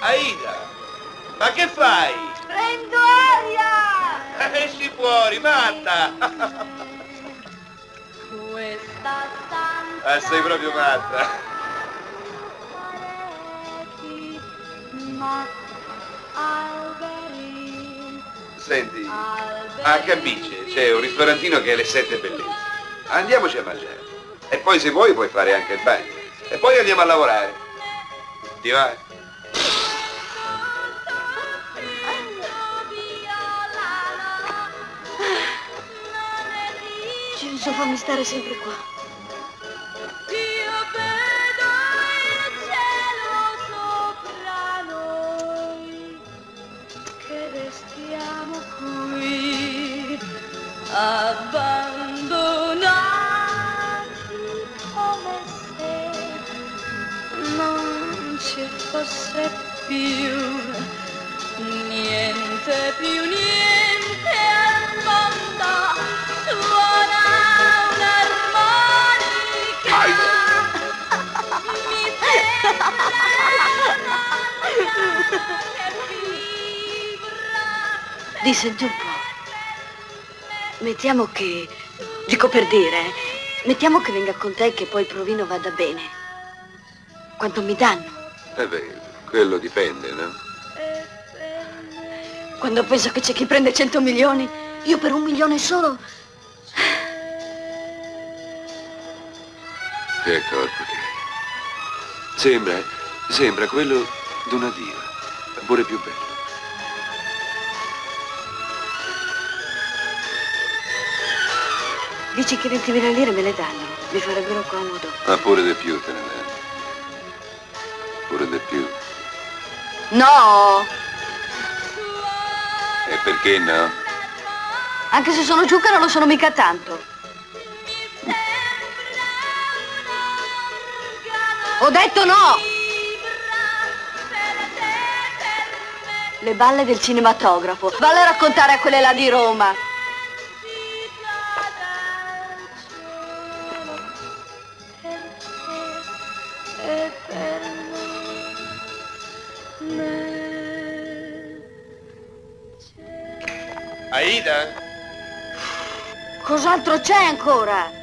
Aida, ma che fai? Prendo aria! Esci fuori, matta! Questa stanza... Sei proprio matta. Ma alberi... Senti, a Cambice c'è un ristorantino che è le 7 bellezze. Andiamoci a mangiare. E poi se vuoi puoi fare anche il bagno. E poi andiamo a lavorare. Ti va? Gesù, fammi stare sempre qua. Io vedo il cielo sopra noi, che restiamo qui, abbandonati come se non ci fosse più niente al mondo. Suona un'armonica, mi sembra. Di, senti un po'. Mettiamo che, dico per dire, mettiamo che venga con te e che poi il provino vada bene. Quanto mi danno? Beh, quello dipende, no? Quando penso che c'è chi prende 100 milioni, io per 1 milione solo... Che corpo che hai. Sembra quello d'una diva, pure più bello. Dici che 20.000 lire me le danno, mi farebbero comodo. Ma pure di più te ne danno. Pure di più. No! E perché no? Anche se sono giuca non lo sono mica tanto. Ho detto no! Le balle del cinematografo. Valle a raccontare a quelle là di Roma. Aida? Cos'altro c'è ancora?